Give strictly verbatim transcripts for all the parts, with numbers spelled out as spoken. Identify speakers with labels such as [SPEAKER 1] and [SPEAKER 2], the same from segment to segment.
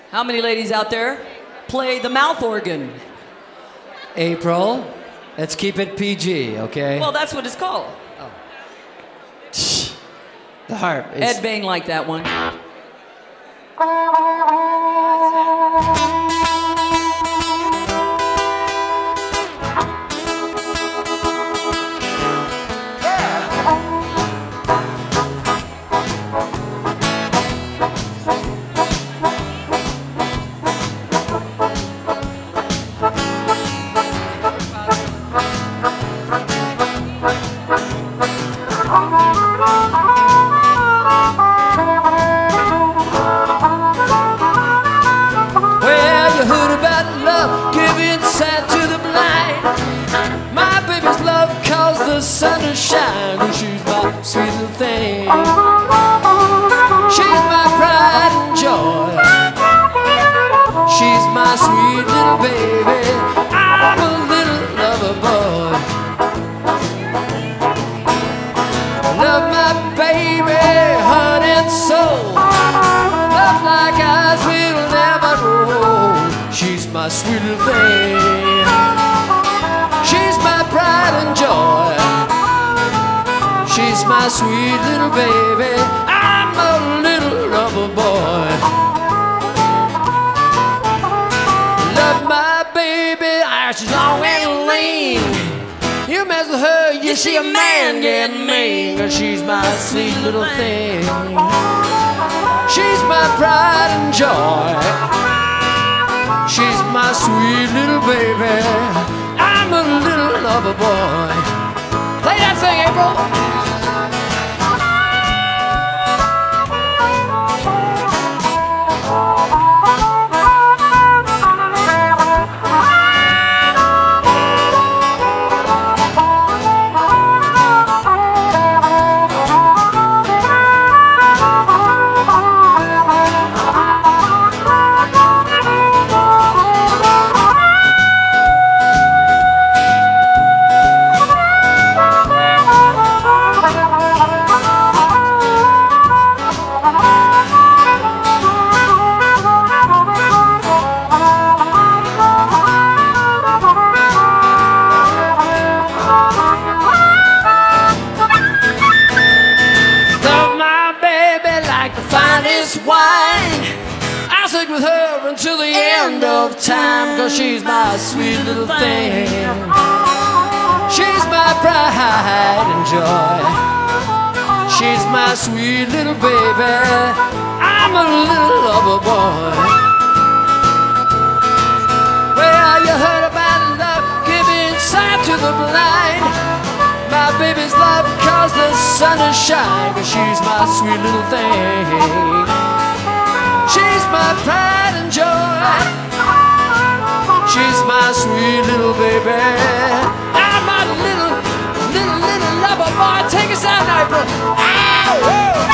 [SPEAKER 1] How many ladies out there play the mouth organ?
[SPEAKER 2] April, let's keep it P G, okay?
[SPEAKER 1] Well, that's what it's called.
[SPEAKER 2] Oh. The harp is...
[SPEAKER 1] Ed Bain liked that one.
[SPEAKER 2] Sun to shine, and she's my sweet little thing. She's my pride and joy. She's my sweet little baby. I'm a little lover boy. Love my baby, heart and soul. Love like eyes will never grow. She's my sweet little thing. She's my pride and joy. She's my sweet little baby. I'm a little lover boy. Love my baby. Ah, she's long and lean. You mess with her, you see a man get mean. 'Cause she's my sweet little thing. She's my pride and joy. She's my sweet little baby. I'm a little lover boy. Play that thing, April. I'll stick with her until the end of time. 'Cause she's my sweet little thing. She's my pride and joy. She's my sweet little baby. I'm a little lover boy. Well, you heard about love giving sight to the blind. My baby's love caused the sun to shine. 'Cause she's my sweet little thing. She's my pride and joy. She's my sweet little baby. I'm my little, little, little lover boy. Take us out, April. Ow!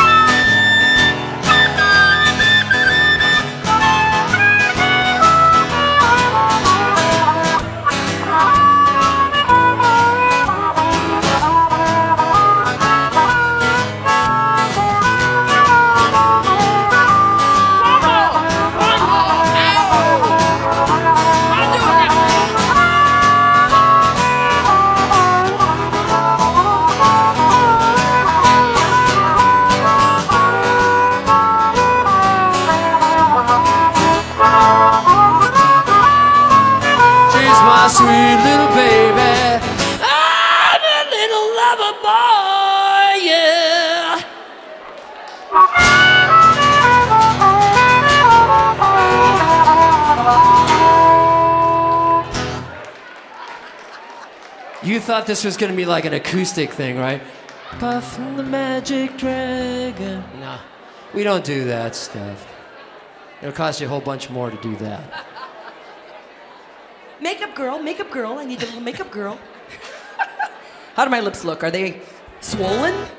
[SPEAKER 2] My sweet little baby, I'm a little lover boy, yeah. You thought this was gonna be like an acoustic thing, right? Puff the magic dragon. No, we don't do that stuff. It'll cost you a whole bunch more to do that.
[SPEAKER 1] Makeup girl, makeup girl. I need a little makeup girl. How do my lips look? Are they swollen?